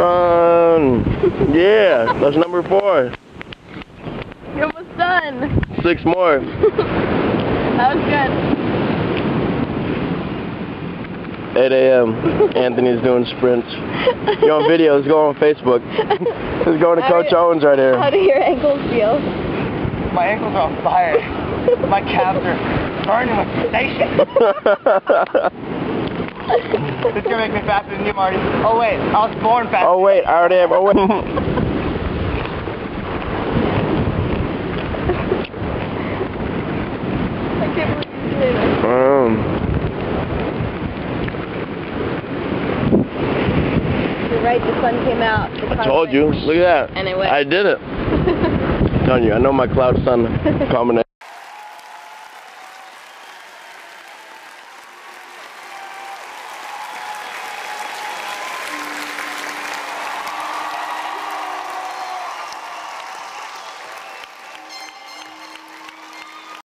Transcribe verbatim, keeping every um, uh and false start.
Run. Yeah, that's number four. You're almost done. Six more. That was good. eight A M Anthony's doing sprints. You're on video. Let's go on Facebook. Let's go to Coach do, Owens right here. How do your ankles feel? My ankles are on fire. My calves are burning with sensation. It's gonna make me faster than you, Marty. Oh wait, I was born fast. Oh wait, I already have. Oh wait. I can't believe you did it. Um. You're right, the sun came out. The I told you. Look at that. And it went. I did it. I'm telling you, I know my cloud sun combination.